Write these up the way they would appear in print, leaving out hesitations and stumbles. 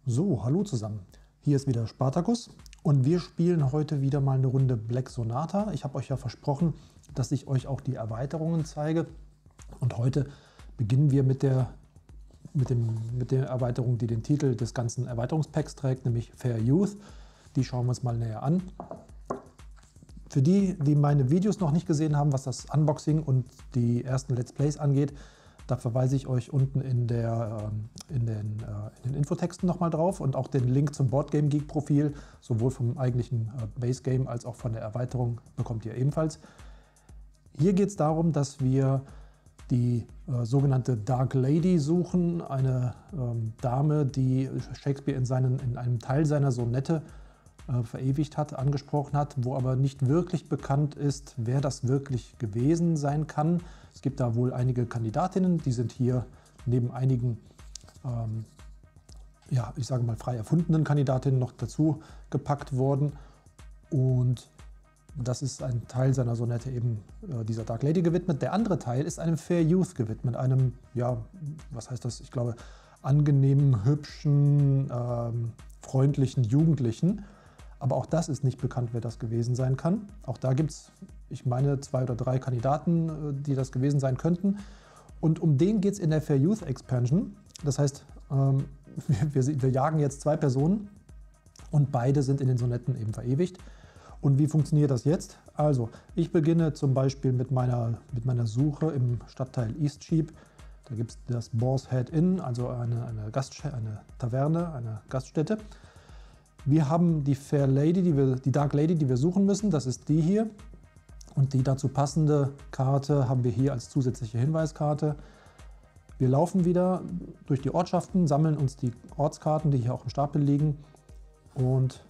So, hallo zusammen. Hier ist wieder Spartacus und wir spielen heute wieder mal eine Runde Black Sonata. Ich habe euch ja versprochen, dass ich euch auch die Erweiterungen zeige. Und heute beginnen wir mit der Erweiterung, die den Titel des ganzen Erweiterungspacks trägt, nämlich Fair Youth. Die schauen wir uns mal näher an. Für die, die meine Videos noch nicht gesehen haben, was das Unboxing und die ersten Let's Plays angeht, da verweise ich euch unten in den Infotexten nochmal drauf und auch den Link zum Boardgame Geek Profil, sowohl vom eigentlichen Base Game als auch von der Erweiterung, bekommt ihr ebenfalls. Hier geht es darum, dass wir die sogenannte Dark Lady suchen, eine Dame, die Shakespeare in einem Teil seiner Sonette verewigt hat, angesprochen hat, wo aber nicht wirklich bekannt ist, wer das wirklich gewesen sein kann. Es gibt da wohl einige Kandidatinnen, die sind hier neben einigen, ja, ich sage mal frei erfundenen Kandidatinnen noch dazu gepackt worden. Und das ist ein Teil seiner Sonette eben dieser Dark Lady gewidmet. Der andere Teil ist einem Fair Youth gewidmet, einem, ja, was heißt das, ich glaube, angenehmen, hübschen, freundlichen Jugendlichen. Aber auch das ist nicht bekannt, wer das gewesen sein kann. Auch da gibt es, ich meine, 2 oder 3 Kandidaten, die das gewesen sein könnten. Und um den geht es in der Fair Youth Expansion. Das heißt, wir jagen jetzt 2 Personen und beide sind in den Sonetten eben verewigt. Und wie funktioniert das jetzt? Also, ich beginne zum Beispiel mit meiner Suche im Stadtteil Eastcheap. Da gibt es das Boar's Head Inn, also eine Taverne, eine Gaststätte. Wir haben die Fair Lady, die Dark Lady, die wir suchen müssen. Das ist die hier. Und die dazu passende Karte haben wir hier als zusätzliche Hinweiskarte. Wir laufen wieder durch die Ortschaften, sammeln uns die Ortskarten, die hier auch im Stapel liegen. Und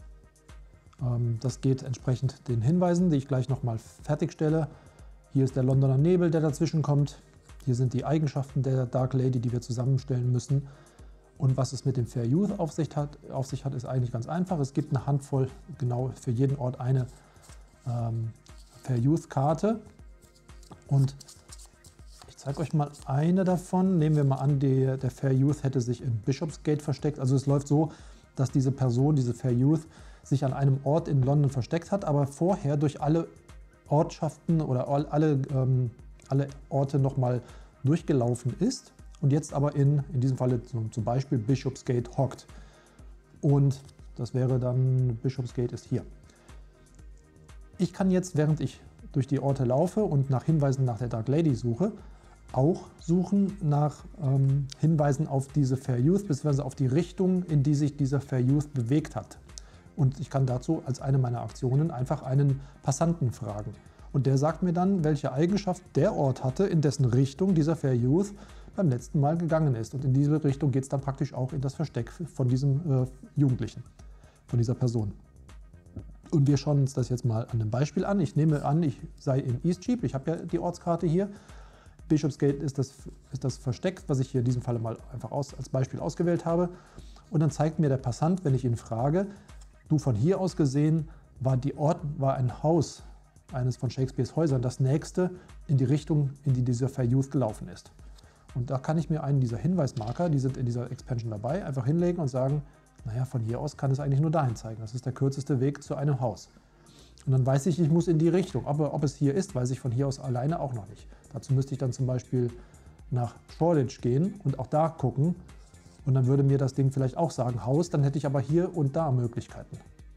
das geht entsprechend den Hinweisen, die ich gleich nochmal fertigstelle. Hier ist der Londoner Nebel, der dazwischen kommt. Hier sind die Eigenschaften der Dark Lady, die wir zusammenstellen müssen. Und was es mit dem Fair Youth auf sich hat, ist eigentlich ganz einfach. Es gibt eine Handvoll, genau für jeden Ort eine Fair Youth Karte. Und ich zeige euch mal eine davon. Nehmen wir mal an, der Fair Youth hätte sich in Bishopsgate versteckt. Also es läuft so, dass diese Person, diese Fair Youth, sich an einem Ort in London versteckt hat, aber vorher durch alle Ortschaften oder alle Orte nochmal durchgelaufen ist. Und jetzt aber in diesem Falle zum Beispiel Bishopsgate hockt. Und das wäre dann, Bishopsgate ist hier. Ich kann jetzt, während ich durch die Orte laufe und nach Hinweisen nach der Dark Lady suche, auch suchen nach Hinweisen auf diese Fair Youth, beziehungsweise auf die Richtung, in die sich dieser Fair Youth bewegt hat. Und ich kann dazu als eine meiner Aktionen einfach einen Passanten fragen. Und der sagt mir dann, welche Eigenschaft der Ort hatte, in dessen Richtung dieser Fair Youth beim letzten Mal gegangen ist. Und in diese Richtung geht es dann praktisch auch in das Versteck von diesem Jugendlichen, von dieser Person. Und wir schauen uns das jetzt mal an einem Beispiel an. Ich nehme an, ich sei in Eastcheap. Ich habe ja die Ortskarte hier. Bishopsgate ist das Versteck, was ich hier in diesem Falle mal einfach als Beispiel ausgewählt habe. Und dann zeigt mir der Passant, wenn ich ihn frage, du, von hier aus gesehen war ein Haus eines von Shakespeares Häusern das nächste in die Richtung, in die dieser Fair Youth gelaufen ist. Und da kann ich mir einen dieser Hinweismarker, die sind in dieser Expansion dabei, einfach hinlegen und sagen, naja, von hier aus kann es eigentlich nur dahin zeigen. Das ist der kürzeste Weg zu einem Haus. Und dann weiß ich, ich muss in die Richtung. Aber ob es hier ist, weiß ich von hier aus alleine auch noch nicht. Dazu müsste ich dann zum Beispiel nach Shoreditch gehen und auch da gucken. Und dann würde mir das Ding vielleicht auch sagen, Haus, dann hätte ich aber hier und da Möglichkeiten,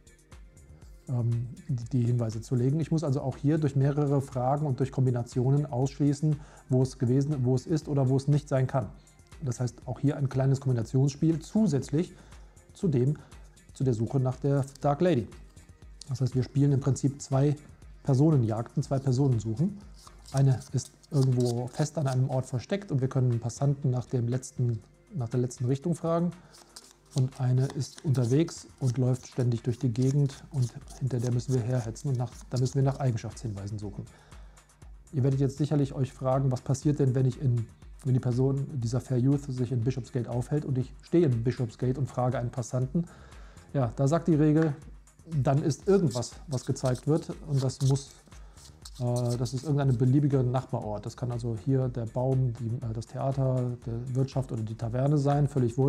die Hinweise zu legen. Ich muss also auch hier durch mehrere Fragen und durch Kombinationen ausschließen, wo es ist oder wo es nicht sein kann. Das heißt, auch hier ein kleines Kombinationsspiel zusätzlich zu der Suche nach der Dark Lady. Das heißt, wir spielen im Prinzip 2 Personenjagden, 2 Personensuchen. Eine ist irgendwo fest an einem Ort versteckt und wir können den Passanten nach der letzten Richtung fragen. Und eine ist unterwegs und läuft ständig durch die Gegend und hinter der müssen wir herhetzen und da müssen wir nach Eigenschaftshinweisen suchen. Ihr werdet jetzt sicherlich euch fragen, was passiert denn, wenn die Person, dieser Fair Youth, sich in Bishopsgate aufhält und ich stehe in Bishopsgate und frage einen Passanten. Ja, da sagt die Regel, dann ist irgendwas, was gezeigt wird und das ist irgendein beliebiger Nachbarort. Das kann also hier der Baum, das Theater, die Wirtschaft oder die Taverne sein, völlig wurscht.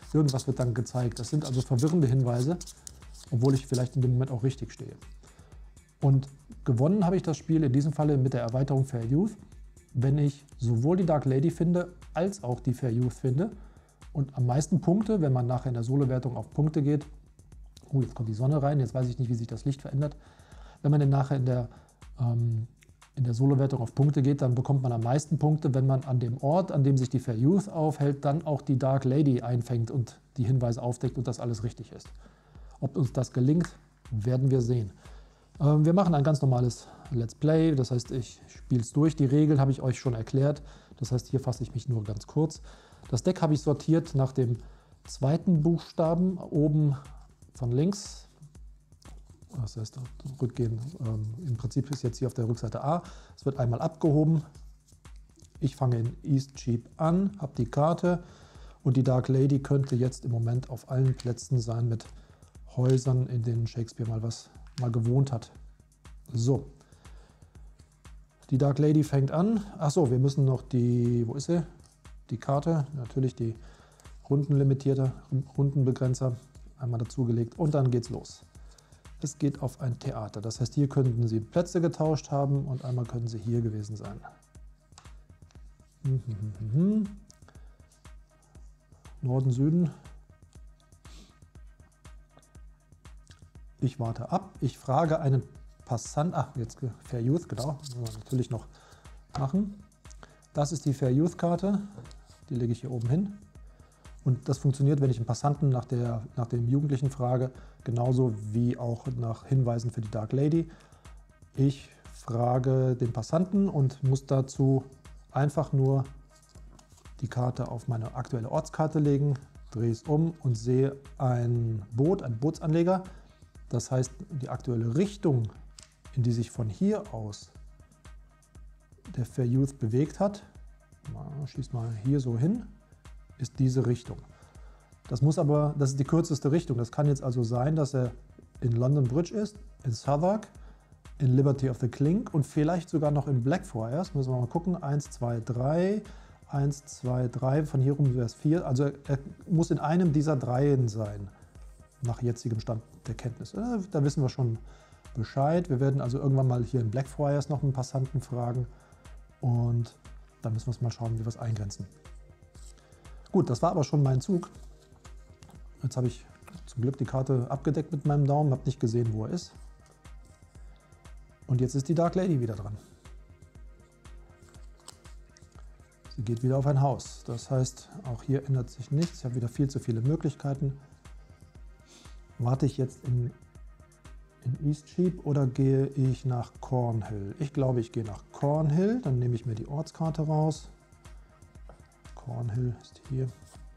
Irgendwas wird dann gezeigt. Das sind also verwirrende Hinweise, obwohl ich vielleicht in dem Moment auch richtig stehe. Und gewonnen habe ich das Spiel in diesem Falle mit der Erweiterung Fair Youth, wenn ich sowohl die Dark Lady finde, als auch die Fair Youth finde. Und am meisten Punkte, wenn man nachher in der Solo-Wertung auf Punkte geht, jetzt kommt die Sonne rein, jetzt weiß ich nicht, wie sich das Licht verändert. Wenn man dann nachher in der Solo-Wertung auf Punkte geht, dann bekommt man am meisten Punkte, wenn man an dem Ort, an dem sich die Fair Youth aufhält, dann auch die Dark Lady einfängt und die Hinweise aufdeckt und das alles richtig ist. Ob uns das gelingt, werden wir sehen. Wir machen ein ganz normales Let's Play, das heißt, ich spiele es durch. Die Regeln habe ich euch schon erklärt, das heißt, hier fasse ich mich nur ganz kurz. Das Deck habe ich sortiert nach dem zweiten Buchstaben, oben von links. Das heißt, rückgehen, im Prinzip ist jetzt hier auf der Rückseite A. Es wird einmal abgehoben. Ich fange in Eastcheap an, habe die Karte und die Dark Lady könnte jetzt im Moment auf allen Plätzen sein mit Häusern, in denen Shakespeare mal gewohnt hat. So, die Dark Lady fängt an. Achso, wir müssen noch wo ist sie? Die Karte, natürlich die rundenlimitierte, Rundenbegrenzer, einmal dazugelegt und dann geht's los. Es geht auf ein Theater, das heißt, hier könnten Sie Plätze getauscht haben und einmal können Sie hier gewesen sein. Norden, Süden. Ich warte ab. Ich frage einen Passant. Ach, jetzt Fair Youth, genau. Das müssen wir natürlich noch machen. Das ist die Fair Youth Karte. Die lege ich hier oben hin. Und das funktioniert, wenn ich einen Passanten nach dem Jugendlichen frage, genauso wie auch nach Hinweisen für die Dark Lady. Ich frage den Passanten und muss dazu einfach nur die Karte auf meine aktuelle Ortskarte legen, drehe es um und sehe ein Boot, einen Bootsanleger. Das heißt, die aktuelle Richtung, in die sich von hier aus der Fair Youth bewegt hat, schieß mal hier so hin, ist diese Richtung. Das ist die kürzeste Richtung. Das kann jetzt also sein, dass er in London Bridge ist, in Southwark, in Liberty of the Clink und vielleicht sogar noch in Blackfriars. Müssen wir mal gucken. 1, 2, 3, 1, 2, 3. Von hier rum wäre es 4. Also er muss in einem dieser Dreien sein, nach jetzigem Stand der Kenntnis. Da wissen wir schon Bescheid. Wir werden also irgendwann mal hier in Blackfriars noch einen Passanten fragen und dann müssen wir mal schauen, wie wir es eingrenzen. Gut, das war aber schon mein Zug. Jetzt habe ich zum Glück die Karte abgedeckt mit meinem Daumen, habe nicht gesehen, wo er ist. Und jetzt ist die Dark Lady wieder dran. Sie geht wieder auf ein Haus. Das heißt, auch hier ändert sich nichts. Ich habe wieder viel zu viele Möglichkeiten. Warte ich jetzt in Eastcheap oder gehe ich nach Cornhill? Ich glaube, ich gehe nach Cornhill. Dann nehme ich mir die Ortskarte raus. Cornhill ist hier.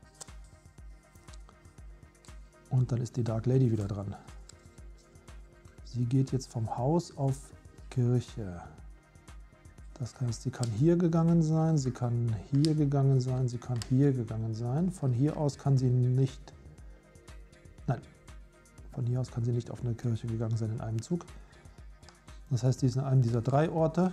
Und dann ist die Dark Lady wieder dran. Sie geht jetzt vom Haus auf Kirche. Das heißt, sie kann hier gegangen sein, sie kann hier gegangen sein, sie kann hier gegangen sein. Von hier aus kann sie nicht... Nein, von hier aus kann sie nicht auf eine Kirche gegangen sein in einem Zug. Das heißt, sie ist in einem dieser drei Orte.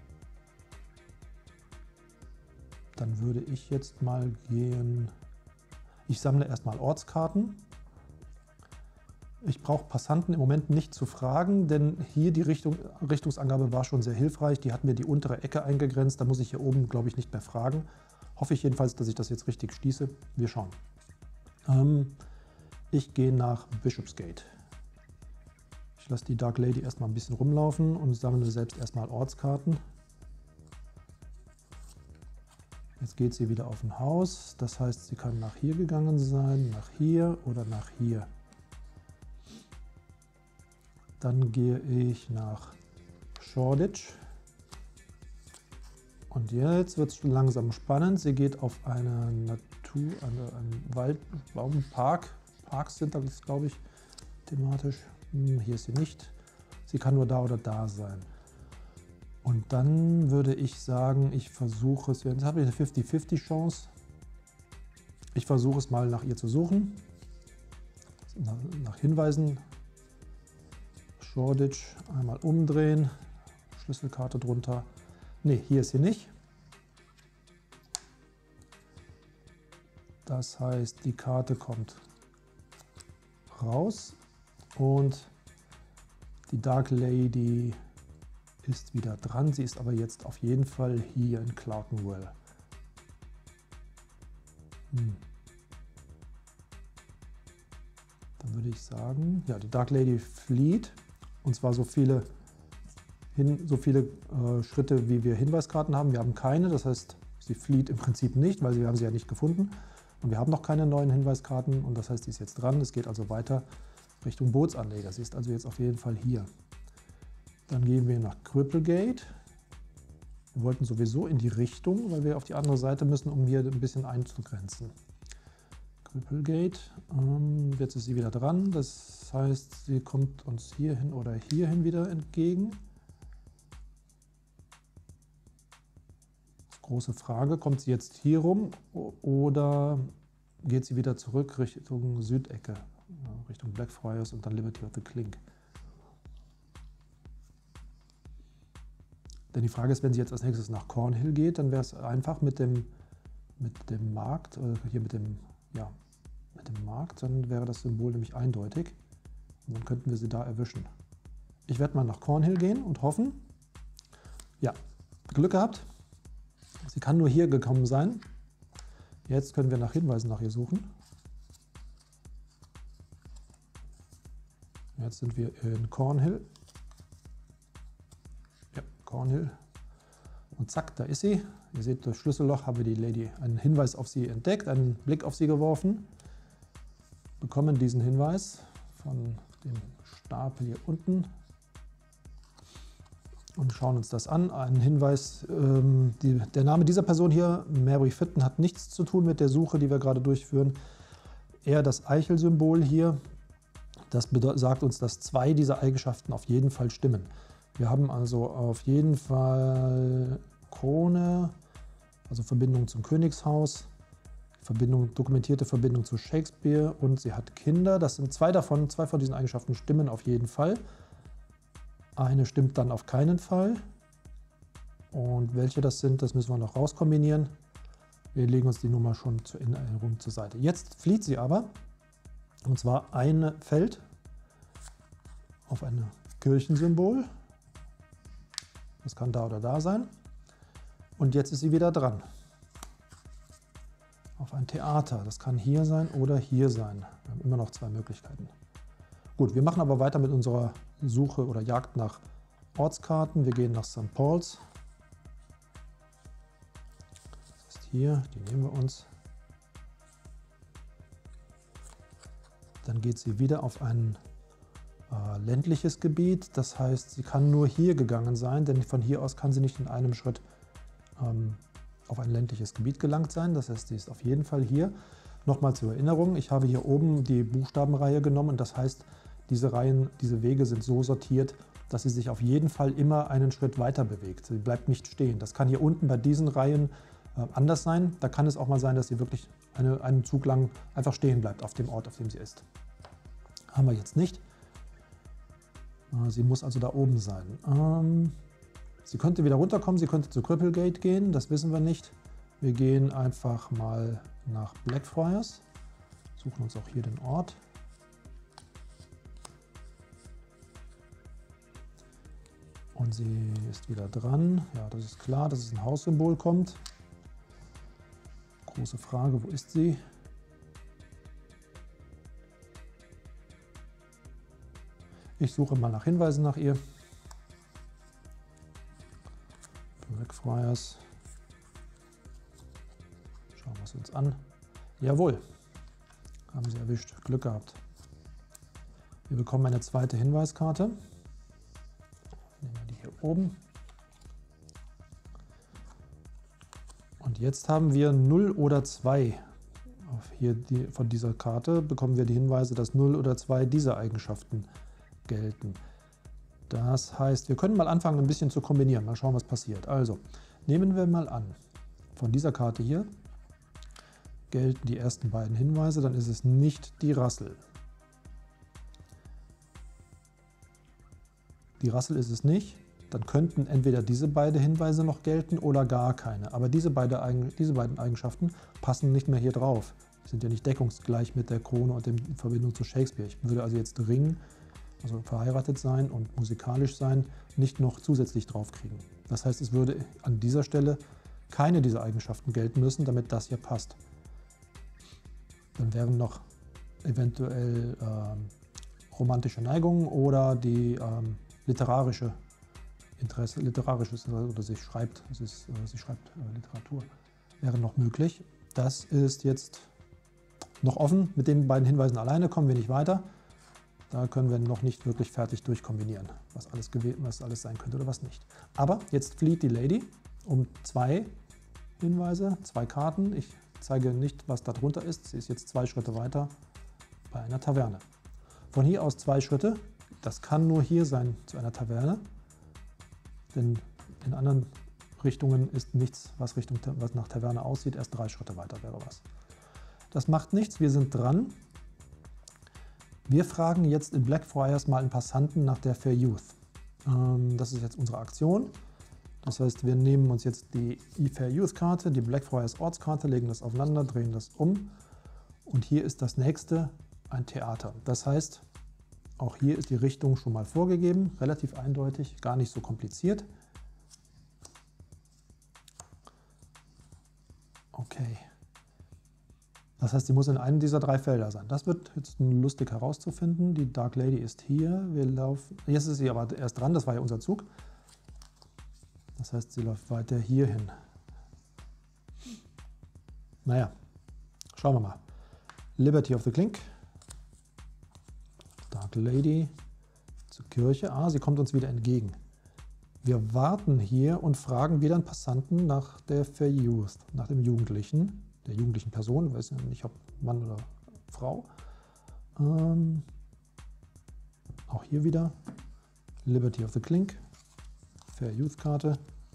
Dann würde ich jetzt mal gehen... Ich sammle erstmal Ortskarten. Ich brauche Passanten im Moment nicht zu fragen, denn hier die Richtungsangabe war schon sehr hilfreich. Die hat mir die untere Ecke eingegrenzt. Da muss ich hier oben, glaube ich, nicht mehr fragen. Hoffe ich jedenfalls, dass ich das jetzt richtig schließe. Wir schauen. Ich gehe nach Bishopsgate. Ich lasse die Dark Lady erstmal ein bisschen rumlaufen und sammle selbst erstmal Ortskarten. Jetzt geht sie wieder auf ein Haus. Das heißt, sie kann nach hier gegangen sein, nach hier oder nach hier. Dann gehe ich nach Shoreditch. Und jetzt wird es langsam spannend. Sie geht auf eine einen Waldbaumpark. Parks sind das, glaube ich, thematisch. Hier ist sie nicht. Sie kann nur da oder da sein. Und dann würde ich sagen, ich versuche es. Jetzt habe ich eine 50-50 Chance. Ich versuche es mal nach ihr zu suchen. Nach Hinweisen. Shoreditch einmal umdrehen, Schlüsselkarte drunter. Ne, hier ist sie nicht. Das heißt, die Karte kommt raus und die Dark Lady ist wieder dran. Sie ist aber jetzt auf jeden Fall hier in Clerkenwell. Dann würde ich sagen, ja, die Dark Lady flieht. Und zwar so viele Schritte, wie wir Hinweiskarten haben. Wir haben keine, das heißt, sie flieht im Prinzip nicht, weil wir haben sie ja nicht gefunden. Und wir haben noch keine neuen Hinweiskarten und das heißt, sie ist jetzt dran. Es geht also weiter Richtung Bootsanleger. Sie ist also jetzt auf jeden Fall hier. Dann gehen wir nach Cripplegate. Wir wollten sowieso in die Richtung, weil wir auf die andere Seite müssen, um hier ein bisschen einzugrenzen. Cripplegate, jetzt ist sie wieder dran. Das heißt, sie kommt uns hierhin oder hierhin wieder entgegen. Große Frage, kommt sie jetzt hier rum oder geht sie wieder zurück Richtung Südecke, Richtung Blackfriars und dann Liberty of the Clink? Denn die Frage ist, wenn sie jetzt als nächstes nach Cornhill geht, dann wäre es einfach mit dem Markt, hier mit dem Markt, dann wäre das Symbol nämlich eindeutig und dann könnten wir sie da erwischen. Ich werde mal nach Cornhill gehen und hoffen, ja, Glück gehabt. Sie kann nur hier gekommen sein. Jetzt können wir nach Hinweisen nach ihr suchen. Jetzt sind wir in Cornhill. Ja, Cornhill. Und zack, da ist sie. Ihr seht, durch Schlüsselloch haben wir die Lady einen Hinweis auf sie entdeckt, einen Blick auf sie geworfen. Bekommen diesen Hinweis von dem Stapel hier unten. Und schauen uns das an. Ein Hinweis, der Name dieser Person hier, Mary Fitton, hat nichts zu tun mit der Suche, die wir gerade durchführen. Eher das Eichel-Symbol hier, das sagt uns, dass 2 dieser Eigenschaften auf jeden Fall stimmen. Wir haben also auf jeden Fall Krone, also Verbindung zum Königshaus, dokumentierte Verbindung zu Shakespeare und sie hat Kinder. Das sind 2 von diesen Eigenschaften stimmen auf jeden Fall. Eine stimmt dann auf keinen Fall. Und welche das sind, das müssen wir noch rauskombinieren. Wir legen uns die Nummer schon zur Erinnerung zur Seite. Jetzt flieht sie aber, und zwar ein Feld auf ein Kirchensymbol. Das kann da oder da sein. Und jetzt ist sie wieder dran. Auf ein Theater. Das kann hier sein oder hier sein. Wir haben immer noch 2 Möglichkeiten. Gut, wir machen aber weiter mit unserer Suche oder Jagd nach Ortskarten. Wir gehen nach St. Paul's. Das ist hier, die nehmen wir uns. Dann geht sie wieder auf ein ländliches Gebiet. Das heißt, sie kann nur hier gegangen sein, denn von hier aus kann sie nicht in einem Schritt auf ein ländliches Gebiet gelangt sein. Das heißt, sie ist auf jeden Fall hier. Nochmal zur Erinnerung, ich habe hier oben die Buchstabenreihe genommen. Das heißt, diese Wege sind so sortiert, dass sie sich auf jeden Fall immer einen Schritt weiter bewegt. Sie bleibt nicht stehen. Das kann hier unten bei diesen Reihen anders sein. Da kann es auch mal sein, dass sie wirklich einen Zug lang einfach stehen bleibt auf dem Ort, auf dem sie ist. Haben wir jetzt nicht. Sie muss also da oben sein. Sie könnte wieder runterkommen, sie könnte zu Cripplegate gehen, das wissen wir nicht. Wir gehen einfach mal nach Blackfriars, suchen uns auch hier den Ort. Und sie ist wieder dran. Ja, das ist klar, dass es ein Haussymbol kommt. Große Frage, wo ist sie? Ich suche mal nach Hinweisen nach ihr. Blackfriars. Schauen wir es uns an. Jawohl, haben sie erwischt. Glück gehabt. Wir bekommen eine zweite Hinweiskarte. Nehmen wir die hier oben. Und jetzt haben wir 0 oder 2. Von dieser Karte bekommen wir die Hinweise, dass 0 oder 2 dieser Eigenschaften gelten. Das heißt, wir können mal anfangen, ein bisschen zu kombinieren. Mal schauen, was passiert. Also, nehmen wir mal an, von dieser Karte hier gelten die ersten beiden Hinweise, dann ist es nicht die Rassel. Die Rassel ist es nicht, dann könnten entweder diese beiden Hinweise noch gelten oder gar keine. Aber diese beiden Eigenschaften passen nicht mehr hier drauf. Die sind ja nicht deckungsgleich mit der Krone und der Verbindung zu Shakespeare. Ich würde also jetzt Ring, also verheiratet sein und musikalisch sein, nicht noch zusätzlich draufkriegen. Das heißt, es würde an dieser Stelle keine dieser Eigenschaften gelten müssen, damit das hier passt. Dann wären noch eventuell romantische Neigungen oder die literarisches oder sie schreibt Literatur, wäre noch möglich. Das ist jetzt noch offen. Mit den beiden Hinweisen alleine kommen wir nicht weiter. Da können wir noch nicht wirklich fertig durchkombinieren, was alles sein könnte oder was nicht. Aber jetzt flieht die Lady um 2 Hinweise, 2 Karten. Ich zeige nicht, was da drunter ist. Sie ist jetzt 2 Schritte weiter bei einer Taverne. Von hier aus 2 Schritte. Das kann nur hier sein zu einer Taverne. Denn in anderen Richtungen ist nichts, was nach Taverne aussieht. Erst 3 Schritte weiter wäre was. Das macht nichts. Wir sind dran. Wir fragen jetzt in Blackfriars mal einen Passanten nach der Fair Youth. Das ist jetzt unsere Aktion. Das heißt, wir nehmen uns jetzt die Fair Youth Karte, die Blackfriars Ortskarte, legen das aufeinander, drehen das um. Und hier ist das nächste ein Theater. Das heißt, auch hier ist die Richtung schon mal vorgegeben, relativ eindeutig, gar nicht so kompliziert. Okay. Das heißt, sie muss in einem dieser 3 Felder sein. Das wird jetzt lustig herauszufinden. Die Dark Lady ist hier. Wir laufen. Jetzt ist sie aber erst dran, das war ja unser Zug. Das heißt, sie läuft weiter hier hin. Naja, schauen wir mal. Liberty of the Clink. Dark Lady zur Kirche. Ah, sie kommt uns wieder entgegen. Wir warten hier und fragen wieder einen Passanten nach der Fair Youth, nach dem Jugendlichen, der jugendlichen Person. Ich weiß nicht, ob Mann oder Frau. Auch hier wieder Liberty of the Clink. Fair Youth Karte.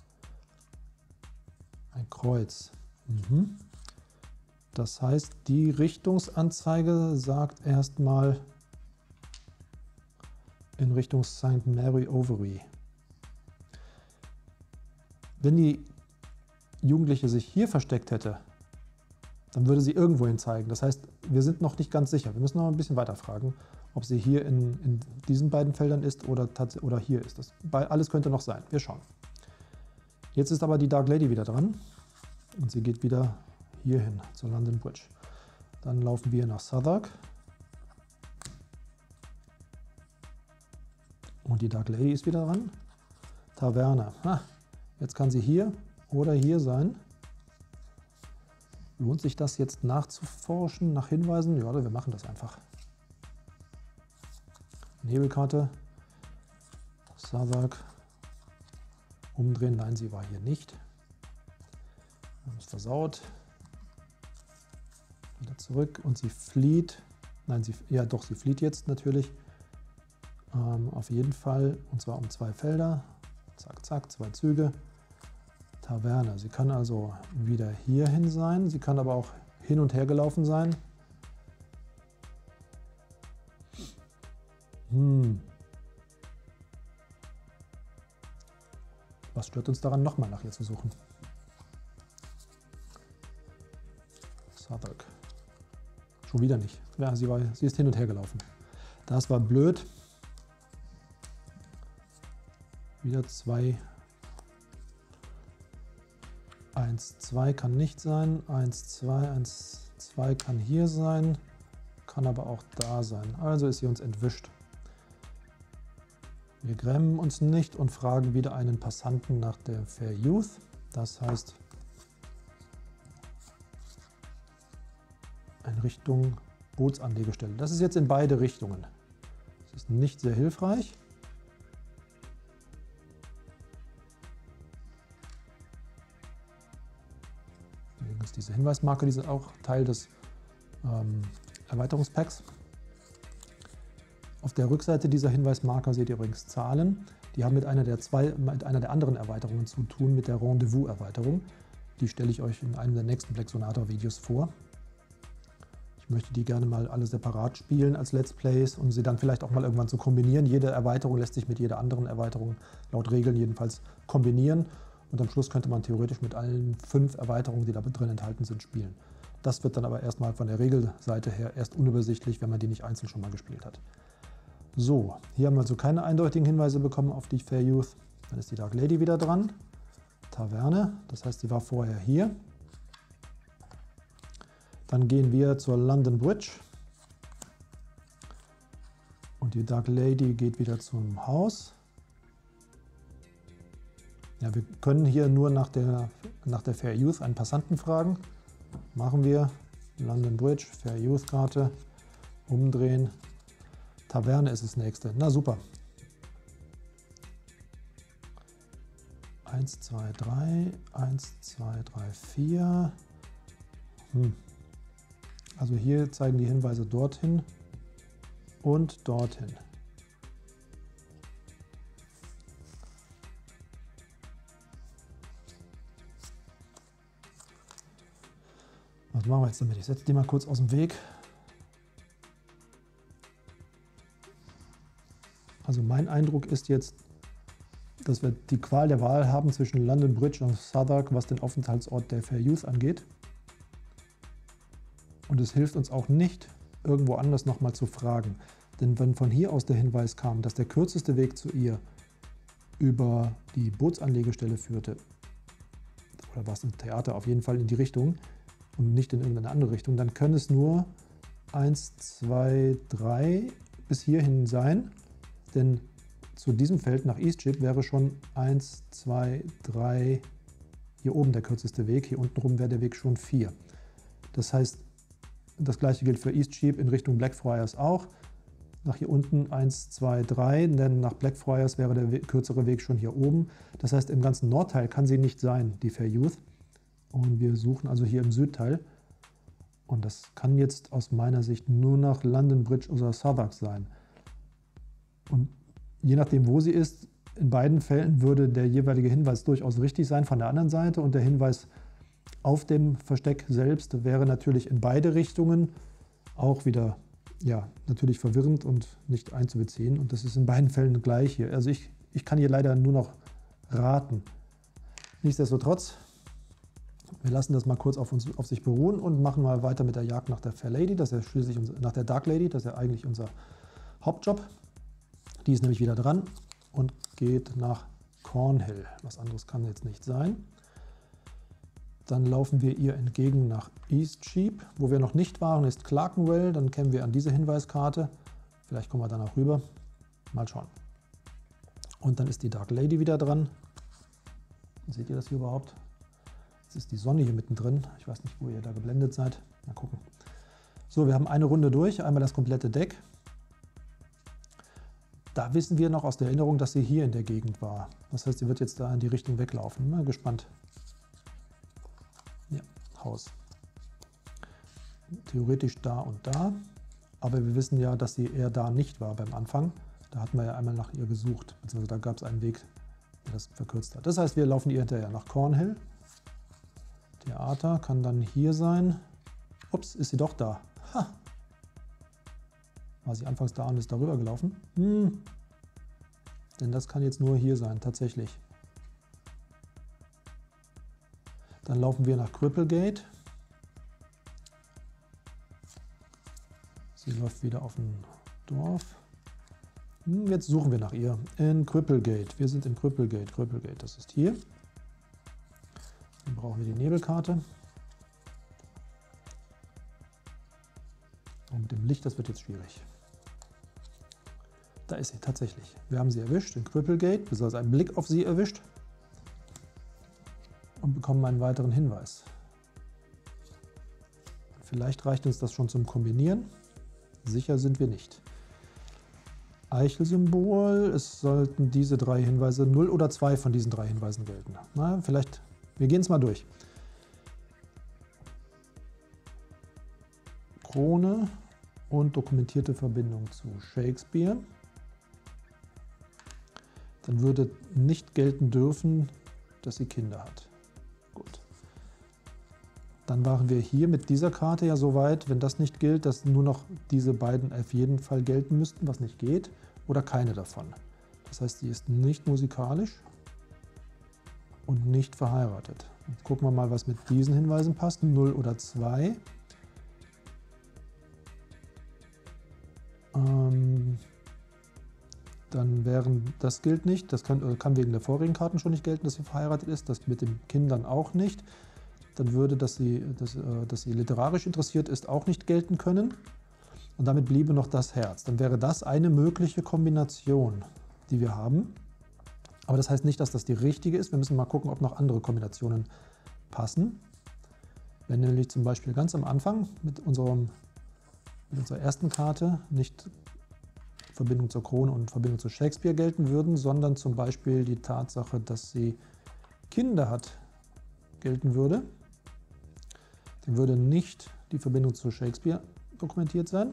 Ein Kreuz. Das heißt, die Richtungsanzeige sagt erstmal in Richtung St. Mary Overy. Wenn die Jugendliche sich hier versteckt hätte, dann würde sie irgendwo hin zeigen. Das heißt, wir sind noch nicht ganz sicher. Wir müssen noch ein bisschen weiter fragen, ob sie hier in diesen beiden Feldern ist oder hier ist. Alles könnte noch sein. Wir schauen. Jetzt ist aber die Dark Lady wieder dran und sie geht wieder hier hin zur London Bridge. Dann laufen wir nach Southwark und die Dark Lady ist wieder dran. Taverne. Jetzt kann sie hier oder hier sein. Lohnt sich das jetzt nachzuforschen, nach Hinweisen? Ja, wir machen das einfach. Nebelkarte. Southwark. Umdrehen. Nein, sie war hier nicht. Wir haben es versaut. Wieder zurück und sie flieht. Nein, sie flieht jetzt natürlich. Auf jeden Fall. Und zwar um 2 Felder. Zack, zack, 2 Züge. Taverne. Sie kann also wieder hierhin sein. Sie kann aber auch hin und her gelaufen sein. Was stört uns daran, nochmal nach ihr zu suchen? Southwark. Schon wieder nicht. Ja, sie ist hin und her gelaufen. Das war blöd. Wieder 2. 1, 2 kann nicht sein. 1, 2, 1, 2 kann hier sein. Kann aber auch da sein. Also ist sie uns entwischt. Wir grämen uns nicht und fragen wieder einen Passanten nach der Fair Youth. Das heißt, in Richtung Bootsanlegestelle. Das ist jetzt in beide Richtungen. Das ist nicht sehr hilfreich. Deswegen ist diese Hinweismarke, die ist auch Teil des Erweiterungspacks. Auf der Rückseite dieser Hinweismarker seht ihr übrigens Zahlen. Die haben mit einer der anderen Erweiterungen zu tun, mit der Rendezvous-Erweiterung. Die stelle ich euch in einem der nächsten Black Sonata-Videos vor. Ich möchte die gerne mal alle separat spielen als Let's Plays, um sie dann vielleicht auch mal irgendwann zu kombinieren. Jede Erweiterung lässt sich mit jeder anderen Erweiterung, laut Regeln jedenfalls, kombinieren. Und am Schluss könnte man theoretisch mit allen 5 Erweiterungen, die da drin enthalten sind, spielen. Das wird dann aber erstmal von der Regelseite her erst unübersichtlich, wenn man die nicht einzeln schon mal gespielt hat. So, hier haben wir also keine eindeutigen Hinweise bekommen auf die Fair Youth. Dann ist die Dark Lady wieder dran. Taverne, das heißt, sie war vorher hier. Dann gehen wir zur London Bridge. Und die Dark Lady geht wieder zum Haus. Ja, wir können hier nur nach der Fair Youth einen Passanten fragen. Machen wir. London Bridge, Fair Youth Karte, umdrehen. Taverne ist das nächste. Na super. 1, 2, 3, 1, 2, 3, 4. Also hier zeigen die Hinweise dorthin und dorthin. Was machen wir jetzt damit? Ich setze die mal kurz aus dem Weg. Also mein Eindruck ist jetzt, dass wir die Qual der Wahl haben zwischen London Bridge und Southwark, was den Aufenthaltsort der Fair Youth angeht. Und es hilft uns auch nicht, irgendwo anders nochmal zu fragen. Denn wenn von hier aus der Hinweis kam, dass der kürzeste Weg zu ihr über die Bootsanlegestelle führte, oder war es im Theater, auf jeden Fall in die Richtung und nicht in irgendeine andere Richtung, dann können es nur 1, 2, 3 bis hierhin sein. Denn zu diesem Feld nach Eastcheap wäre schon 1, 2, 3 hier oben der kürzeste Weg. Hier unten rum wäre der Weg schon 4. Das heißt, das gleiche gilt für Eastcheap in Richtung Blackfriars auch. Nach hier unten 1, 2, 3, denn nach Blackfriars wäre der kürzere Weg schon hier oben. Das heißt, im ganzen Nordteil kann sie nicht sein, die Fair Youth. Und wir suchen also hier im Südteil. Und das kann jetzt aus meiner Sicht nur nach London Bridge oder Southwark sein. Und je nachdem, wo sie ist, in beiden Fällen würde der jeweilige Hinweis durchaus richtig sein von der anderen Seite. Und der Hinweis auf dem Versteck selbst wäre natürlich in beide Richtungen auch wieder, ja, natürlich verwirrend und nicht einzubeziehen. Und das ist in beiden Fällen gleich hier. Also ich kann hier leider nur noch raten. Nichtsdestotrotz, wir lassen das mal kurz auf sich beruhen und machen mal weiter mit der Jagd nach der Fair Lady. Das ist ja schließlich nach der Dark Lady, das ist ja eigentlich unser Hauptjob. Die ist nämlich wieder dran und geht nach Cornhill. Was anderes kann jetzt nicht sein. Dann laufen wir ihr entgegen nach Eastcheap. Wo wir noch nicht waren, ist Clerkenwell. Dann kämen wir an diese Hinweiskarte. Vielleicht kommen wir danach rüber. Mal schauen. Und dann ist die Dark Lady wieder dran. Seht ihr das hier überhaupt? Jetzt ist die Sonne hier mittendrin. Ich weiß nicht, wo ihr da geblendet seid. Mal gucken. So, wir haben eine Runde durch. Einmal das komplette Deck. Da wissen wir noch aus der Erinnerung, dass sie hier in der Gegend war. Das heißt, sie wird jetzt da in die Richtung weglaufen. Mal gespannt. Ja, Haus. Theoretisch da und da. Aber wir wissen ja, dass sie eher da nicht war beim Anfang. Da hatten wir ja einmal nach ihr gesucht. Beziehungsweise da gab es einen Weg, der das verkürzt hat. Das heißt, wir laufen ihr hinterher nach Cornhill. Theater kann dann hier sein. Ups, ist sie doch da. Ha! War sie anfangs da und ist darüber gelaufen? Denn das kann jetzt nur hier sein, tatsächlich. Dann laufen wir nach Cripplegate. Sie läuft wieder auf ein Dorf. Jetzt suchen wir nach ihr in Cripplegate. Wir sind in Cripplegate. Cripplegate, das ist hier. Dann brauchen wir die Nebelkarte. Und mit dem Licht, das wird jetzt schwierig. Da ist sie tatsächlich. Wir haben sie erwischt in Cripplegate, beziehungsweise einen Blick auf sie erwischt und bekommen einen weiteren Hinweis. Vielleicht reicht uns das schon zum Kombinieren. Sicher sind wir nicht. Eichelsymbol, es sollten diese 3 Hinweise, 0 oder 2 von diesen 3 Hinweisen gelten. Na, vielleicht, wir gehen es mal durch. Krone und dokumentierte Verbindung zu Shakespeare. Dann würde nicht gelten dürfen, dass sie Kinder hat. Gut. Dann waren wir hier mit dieser Karte ja so weit, wenn das nicht gilt, dass nur noch diese beiden auf jeden Fall gelten müssten, was nicht geht, oder keine davon. Das heißt, sie ist nicht musikalisch und nicht verheiratet. Jetzt gucken wir mal, was mit diesen Hinweisen passt. 0 oder 2. dann das gilt nicht. Das kann wegen der vorigen Karten schon nicht gelten, dass sie verheiratet ist. Das mit den Kindern auch nicht. Dann würde, dass sie literarisch interessiert ist, auch nicht gelten können. Und damit bliebe noch das Herz. Dann wäre das eine mögliche Kombination, die wir haben. Aber das heißt nicht, dass das die richtige ist. Wir müssen mal gucken, ob noch andere Kombinationen passen. Wenn nämlich zum Beispiel ganz am Anfang mit unserer ersten Karte nicht Verbindung zur Krone und Verbindung zu Shakespeare gelten würden, sondern zum Beispiel die Tatsache, dass sie Kinder hat, gelten würde, dann würde nicht die Verbindung zu Shakespeare dokumentiert sein.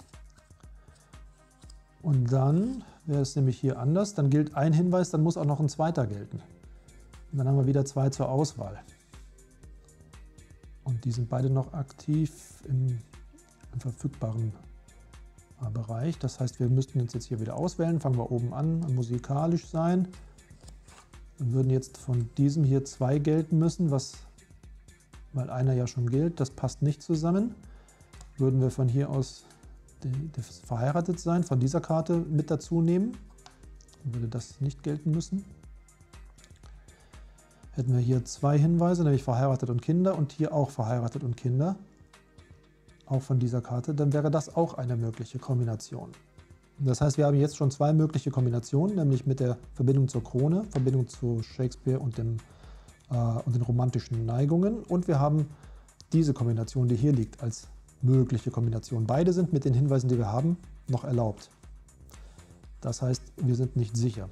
Und dann wäre es nämlich hier anders, dann gilt ein Hinweis, dann muss auch noch ein zweiter gelten. Und dann haben wir wieder 2 zur Auswahl. Und die sind beide noch aktiv im verfügbaren Bereich. Das heißt, wir müssten uns jetzt hier wieder auswählen. Fangen wir oben an, musikalisch sein. Dann würden jetzt von diesem hier 2 gelten müssen, weil einer ja schon gilt. Das passt nicht zusammen. Würden wir von hier aus das verheiratet sein von dieser Karte mit dazu nehmen, dann würde das nicht gelten müssen. Hätten wir hier 2 Hinweise, nämlich verheiratet und Kinder und hier auch verheiratet und Kinder, auch von dieser Karte, dann wäre das auch eine mögliche Kombination. Das heißt, wir haben jetzt schon 2 mögliche Kombinationen, nämlich mit der Verbindung zur Krone, Verbindung zu Shakespeare und den romantischen Neigungen, und wir haben diese Kombination, die hier liegt, als mögliche Kombination. Beide sind mit den Hinweisen, die wir haben, noch erlaubt. Das heißt, wir sind nicht sicher.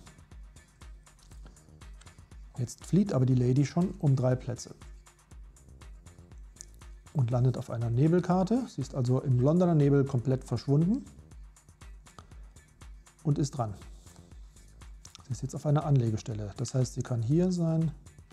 Jetzt flieht aber die Lady schon um 3 Plätze und landet auf einer Nebelkarte. Sie ist also im Londoner Nebel komplett verschwunden und ist dran. Sie ist jetzt auf einer Anlegestelle. Das heißt, sie kann hier sein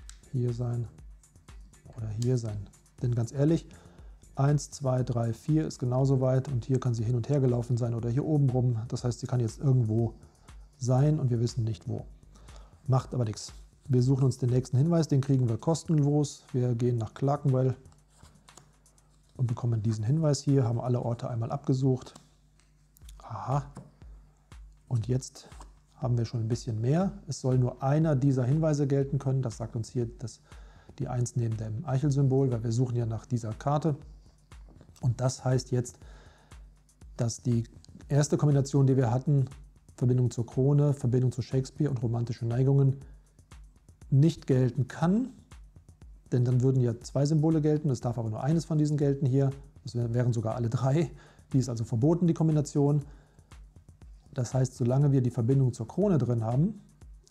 oder hier sein. Denn ganz ehrlich, 1, 2, 3, 4 ist genauso weit und hier kann sie hin und her gelaufen sein oder hier oben rum. Das heißt, sie kann jetzt irgendwo sein und wir wissen nicht wo. Macht aber nichts. Wir suchen uns den nächsten Hinweis, den kriegen wir kostenlos. Wir gehen nach Clerkenwell und bekommen diesen Hinweis hier, haben alle Orte einmal abgesucht. Aha. Und jetzt haben wir schon ein bisschen mehr. Es soll nur einer dieser Hinweise gelten können. Das sagt uns hier die 1 neben dem Eichelsymbol, weil wir suchen ja nach dieser Karte. Und das heißt jetzt, dass die erste Kombination, die wir hatten, Verbindung zur Krone, Verbindung zu Shakespeare und romantische Neigungen, nicht gelten kann, denn dann würden ja 2 Symbole gelten, es darf aber nur eines von diesen gelten hier, das wären sogar alle 3, die ist also verboten, die Kombination. Das heißt, solange wir die Verbindung zur Krone drin haben,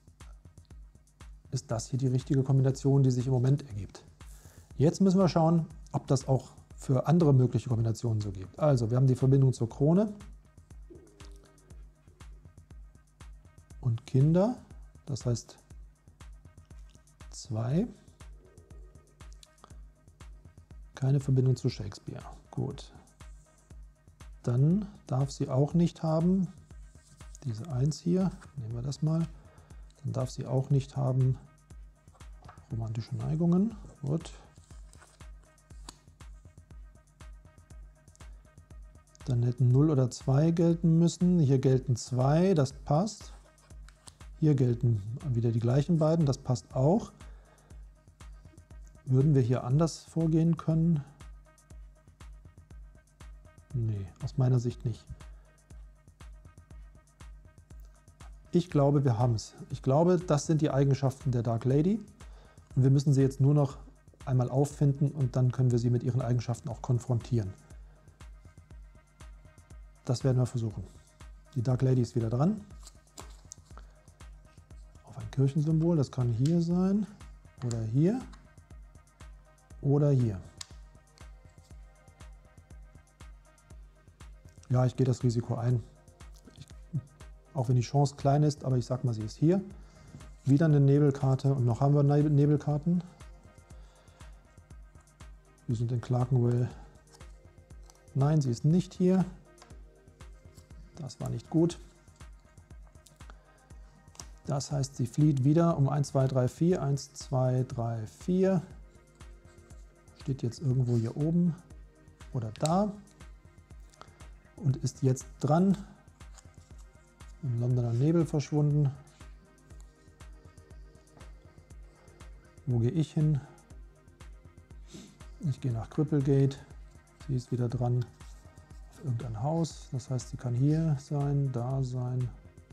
ist das hier die richtige Kombination, die sich im Moment ergibt. Jetzt müssen wir schauen, ob das auch für andere mögliche Kombinationen so gibt. Also, wir haben die Verbindung zur Krone und Kinder, das heißt 2. Keine Verbindung zu Shakespeare. Gut. Dann darf sie auch nicht haben, diese 1 hier, nehmen wir das mal, dann darf sie auch nicht haben romantische Neigungen. Gut. Dann hätten 0 oder 2 gelten müssen. Hier gelten 2, das passt. Hier gelten wieder die gleichen beiden, das passt auch. Würden wir hier anders vorgehen können? Nee, aus meiner Sicht nicht. Ich glaube, wir haben es. Ich glaube, das sind die Eigenschaften der Dark Lady. Und wir müssen sie jetzt nur noch einmal auffinden und dann können wir sie mit ihren Eigenschaften auch konfrontieren. Das werden wir versuchen. Die Dark Lady ist wieder dran. Auf ein Kirchensymbol, das kann hier sein oder hier oder hier. Ja, ich gehe das Risiko ein. Auch wenn die Chance klein ist, aber ich sag mal, sie ist hier. Wieder eine Nebelkarte und noch haben wir Nebelkarten. Wir sind in Clerkenwell. Nein, sie ist nicht hier. Das war nicht gut. Das heißt, sie flieht wieder um 1, 2, 3, 4. 1, 2, 3, 4. Steht jetzt irgendwo hier oben oder da. Und ist jetzt dran. Im Londoner Nebel verschwunden. Wo gehe ich hin? Ich gehe nach Cripplegate. Sie ist wieder dran auf irgendein Haus. Das heißt, sie kann hier sein, da sein.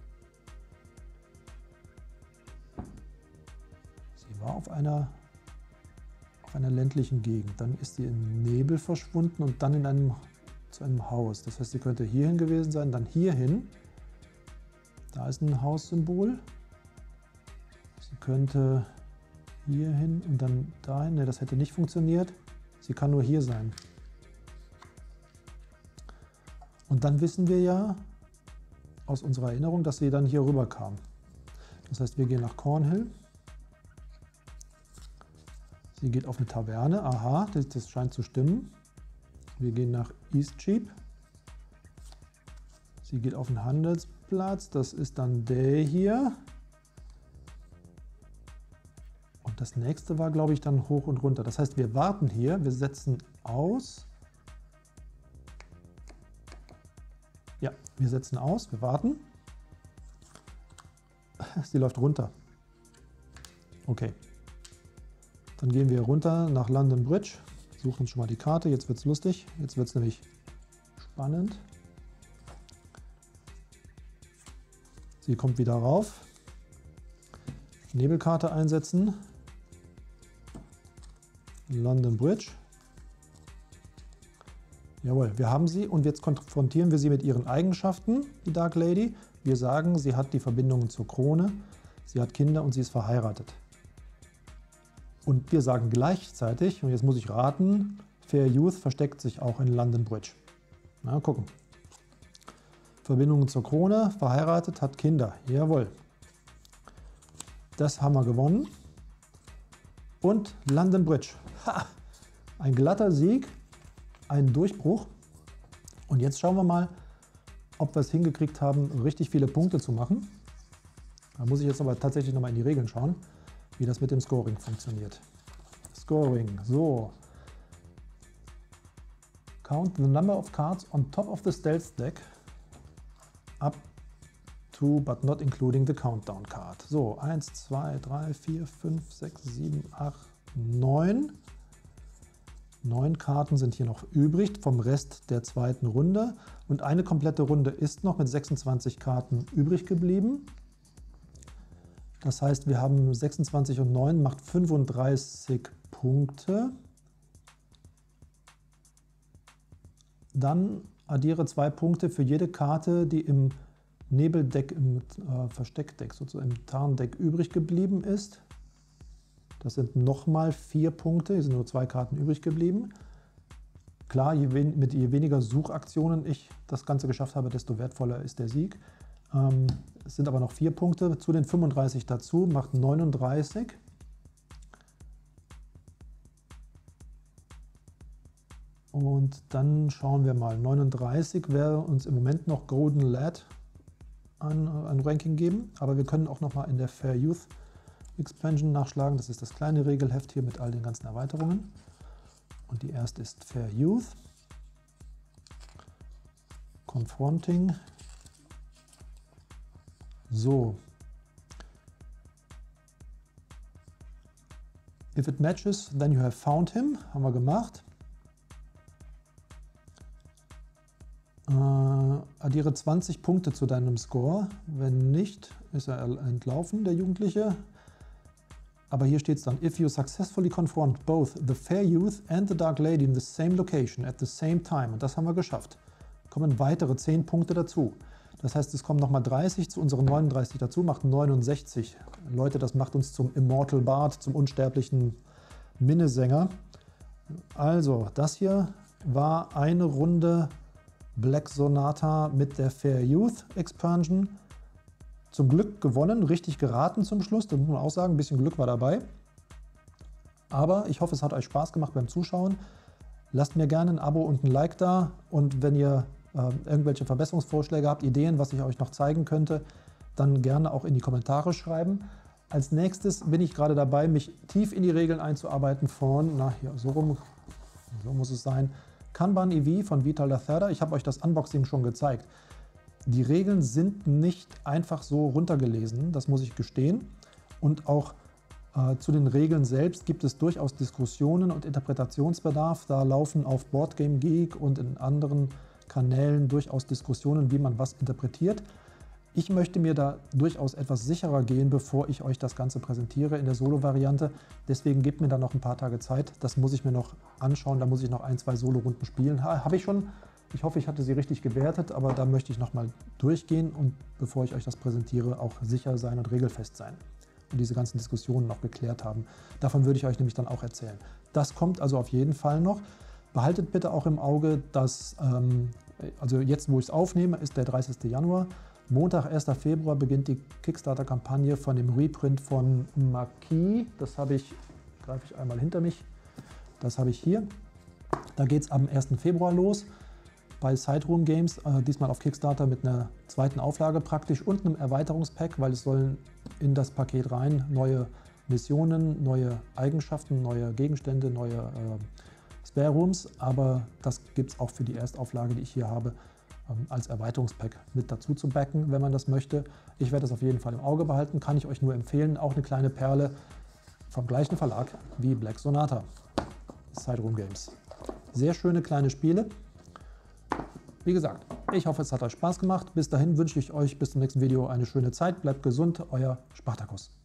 Sie war auf einer ländlichen Gegend. Dann ist sie im Nebel verschwunden und dann zu einem Haus. Das heißt, sie könnte hierhin gewesen sein, dann hierhin. Da ist ein Haussymbol. Sie könnte hierhin und dann dahin. Ne, das hätte nicht funktioniert. Sie kann nur hier sein. Und dann wissen wir ja aus unserer Erinnerung, dass sie dann hier rüber kam. Das heißt, wir gehen nach Cornhill. Sie geht auf eine Taverne. Aha, das scheint zu stimmen. Wir gehen nach Eastcheap. Sie geht auf einen Handelsplatz. Das ist dann der hier. Und das nächste war, glaube ich, dann hoch und runter. Das heißt, wir warten hier. Wir setzen aus. Ja, wir setzen aus. Wir warten. Sie läuft runter. Okay. Dann gehen wir runter nach London Bridge, suchen uns schon mal die Karte, jetzt wird es lustig, jetzt wird es nämlich spannend. Sie kommt wieder rauf, Nebelkarte einsetzen, London Bridge. Jawohl, wir haben sie und jetzt konfrontieren wir sie mit ihren Eigenschaften, die Dark Lady. Wir sagen, sie hat die Verbindungen zur Krone, sie hat Kinder und sie ist verheiratet. Und wir sagen gleichzeitig, und jetzt muss ich raten, Fair Youth versteckt sich auch in London Bridge. Na, gucken. Verbindungen zur Krone, verheiratet, hat Kinder. Jawohl. Das haben wir gewonnen. Und London Bridge. Ha! Ein glatter Sieg, ein Durchbruch. Und jetzt schauen wir mal, ob wir es hingekriegt haben, richtig viele Punkte zu machen. Da muss ich jetzt aber tatsächlich nochmal in die Regeln schauen, wie das mit dem Scoring funktioniert. Scoring, so. Count the number of cards on top of the stealth deck up to but not including the countdown card. So, 1, 2, 3, 4, 5, 6, 7, 8, 9. 9 Karten sind hier noch übrig vom Rest der zweiten Runde. Und eine komplette Runde ist noch mit 26 Karten übrig geblieben. Das heißt, wir haben 26 und 9 macht 35 Punkte. Dann addiere 2 Punkte für jede Karte, die im Nebeldeck, im Versteckdeck, sozusagen im Tarndeck übrig geblieben ist. Das sind nochmal 4 Punkte, hier sind nur 2 Karten übrig geblieben. Klar, je weniger Suchaktionen ich das Ganze geschafft habe, desto wertvoller ist der Sieg. Es sind aber noch 4 Punkte zu den 35 dazu, macht 39. Und dann schauen wir mal, 39 wäre uns im Moment noch Golden Lad ein Ranking geben, aber wir können auch noch mal in der Fair Youth Expansion nachschlagen. Das ist das kleine Regelheft hier mit all den ganzen Erweiterungen. Und die erste ist Fair Youth. Confronting. So. If it matches, then you have found him. Haben wir gemacht. Addiere 20 Punkte zu deinem Score. Wenn nicht, ist er entlaufen, der Jugendliche. Aber hier steht es dann, if you successfully confront both the Fair Youth and the Dark Lady in the same location at the same time. Und das haben wir geschafft. Kommen weitere 10 Punkte dazu. Das heißt, es kommen nochmal 30 zu unseren 39 dazu, macht 69. Leute, das macht uns zum Immortal Bard, zum unsterblichen Minnesänger. Also, das hier war eine Runde Black Sonata mit der Fair Youth Expansion. Zum Glück gewonnen, richtig geraten zum Schluss, da muss man auch sagen, ein bisschen Glück war dabei. Aber ich hoffe, es hat euch Spaß gemacht beim Zuschauen. Lasst mir gerne ein Abo und ein Like da und wenn ihr irgendwelche Verbesserungsvorschläge habt, Ideen, was ich euch noch zeigen könnte, dann gerne auch in die Kommentare schreiben. Als nächstes bin ich gerade dabei, mich tief in die Regeln einzuarbeiten von, na hier, so rum, so muss es sein, Kanban EV von Vital Lacerda. Ich habe euch das Unboxing schon gezeigt. Die Regeln sind nicht einfach so runtergelesen, das muss ich gestehen. Und auch zu den Regeln selbst gibt es durchaus Diskussionen und Interpretationsbedarf. Da laufen auf Boardgame Geek und in anderen Kanälen durchaus Diskussionen, wie man was interpretiert. Ich möchte mir da durchaus etwas sicherer gehen, bevor ich euch das Ganze präsentiere in der Solo-Variante. Deswegen gebt mir da noch ein paar Tage Zeit. Das muss ich mir noch anschauen. Da muss ich noch 1, 2 Solo-Runden spielen. Habe ich schon. Ich hoffe, ich hatte sie richtig gewertet, aber da möchte ich noch mal durchgehen und bevor ich euch das präsentiere, auch sicher sein und regelfest sein. Und diese ganzen Diskussionen noch geklärt haben. Davon würde ich euch nämlich dann auch erzählen. Das kommt also auf jeden Fall noch. Behaltet bitte auch im Auge, dass, also jetzt, wo ich es aufnehme, ist der 30. Januar. Montag, 1. Februar beginnt die Kickstarter-Kampagne von dem Reprint von Marquis. Das habe ich, greife ich einmal hinter mich, das habe ich hier. Da geht es am 1. Februar los bei Sideroom Games, diesmal auf Kickstarter mit einer zweiten Auflage praktisch und einem Erweiterungspack, weil es sollen in das Paket rein neue Missionen, neue Eigenschaften, neue Gegenstände, neue Spare Rooms, aber das gibt es auch für die Erstauflage, die ich hier habe, als Erweiterungspack mit dazu zu backen, wenn man das möchte. Ich werde das auf jeden Fall im Auge behalten, kann ich euch nur empfehlen. Auch eine kleine Perle vom gleichen Verlag wie Black Sonata, Sideroom Games. Sehr schöne kleine Spiele. Wie gesagt, ich hoffe, es hat euch Spaß gemacht. Bis dahin wünsche ich euch bis zum nächsten Video eine schöne Zeit. Bleibt gesund, euer Spartakus.